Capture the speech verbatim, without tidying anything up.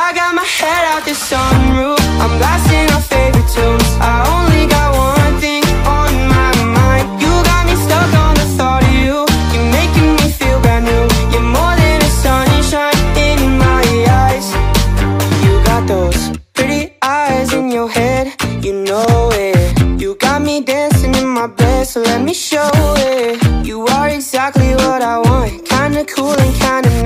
I got my head out the sunroof, I'm blasting our favorite tunes. I only got one thing on my mind. You got me stuck on the thought of you. You're making me feel brand new. You're more than a sunshine in my eyes. You got those pretty eyes in your head, you know it. You got me dancing in my bed, so let me show it. You are exactly what I want, kinda cool and kinda